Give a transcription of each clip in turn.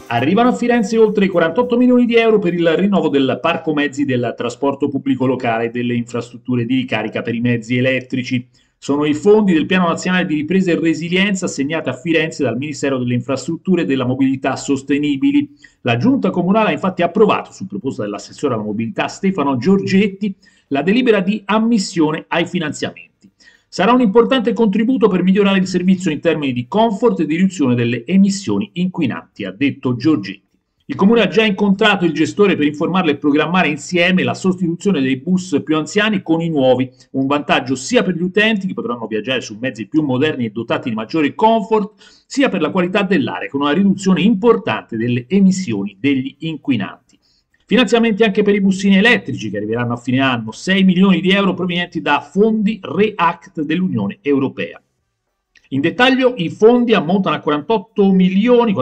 Arrivano a Firenze oltre 48 milioni di euro per il rinnovo del parco mezzi del trasporto pubblico locale e delle infrastrutture di ricarica per i mezzi elettrici. Sono i fondi del Piano Nazionale di Ripresa e Resilienza assegnati a Firenze dal Ministero delle Infrastrutture e della Mobilità Sostenibili. La Giunta Comunale ha infatti approvato, su proposta dell'assessore alla mobilità Stefano Giorgetti, la delibera di ammissione ai finanziamenti. Sarà un importante contributo per migliorare il servizio in termini di comfort e di riduzione delle emissioni inquinanti, ha detto Giorgetti. Il Comune ha già incontrato il gestore per informarle e programmare insieme la sostituzione dei bus più anziani con i nuovi, un vantaggio sia per gli utenti che potranno viaggiare su mezzi più moderni e dotati di maggiore comfort, sia per la qualità dell'aria con una riduzione importante delle emissioni degli inquinanti. Finanziamenti anche per i bussini elettrici che arriveranno a fine anno, 6 milioni di euro provenienti da fondi REACT dell'Unione Europea. In dettaglio i fondi ammontano a 48 milioni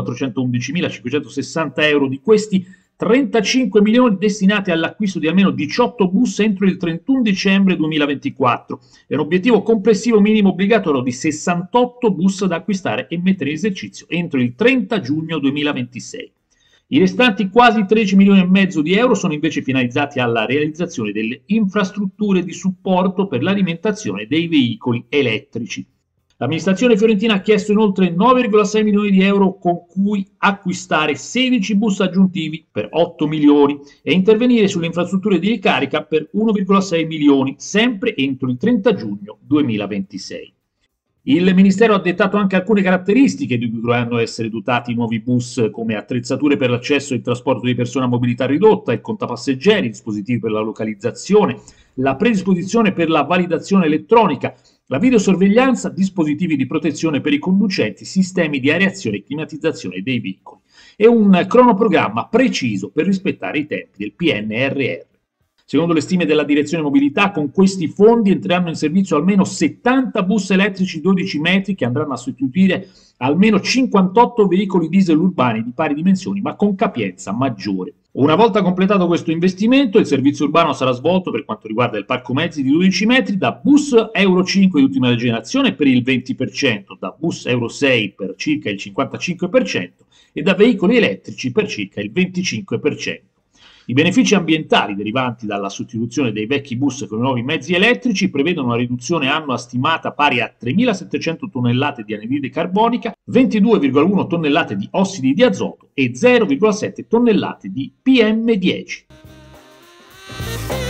411.560 euro, di questi 35 milioni destinati all'acquisto di almeno 18 bus entro il 31 dicembre 2024 e un obiettivo complessivo minimo obbligatorio di 68 bus da acquistare e mettere in esercizio entro il 30 giugno 2026. I restanti quasi 13 milioni e mezzo di euro sono invece finalizzati alla realizzazione delle infrastrutture di supporto per l'alimentazione dei veicoli elettrici. L'amministrazione fiorentina ha chiesto inoltre 9,6 milioni di euro con cui acquistare 16 bus aggiuntivi per 8 milioni e intervenire sulle infrastrutture di ricarica per 1,6 milioni, sempre entro il 30 giugno 2026. Il Ministero ha dettato anche alcune caratteristiche di cui dovranno essere dotati i nuovi bus, come attrezzature per l'accesso e il trasporto di persone a mobilità ridotta, il contapasseggeri, dispositivi per la localizzazione, la predisposizione per la validazione elettronica, la videosorveglianza, dispositivi di protezione per i conducenti, sistemi di areazione e climatizzazione dei veicoli e un cronoprogramma preciso per rispettare i tempi del PNRR. Secondo le stime della Direzione Mobilità, con questi fondi entreranno in servizio almeno 70 bus elettrici 12 metri che andranno a sostituire almeno 58 veicoli diesel urbani di pari dimensioni ma con capienza maggiore. Una volta completato questo investimento, il servizio urbano sarà svolto per quanto riguarda il parco mezzi di 12 metri da bus Euro 5 di ultima generazione per il 20%, da bus Euro 6 per circa il 55% e da veicoli elettrici per circa il 25%. I benefici ambientali derivanti dalla sostituzione dei vecchi bus con i nuovi mezzi elettrici prevedono una riduzione annua stimata pari a 3.700 tonnellate di anidride carbonica, 22,1 tonnellate di ossidi di azoto e 0,7 tonnellate di PM10.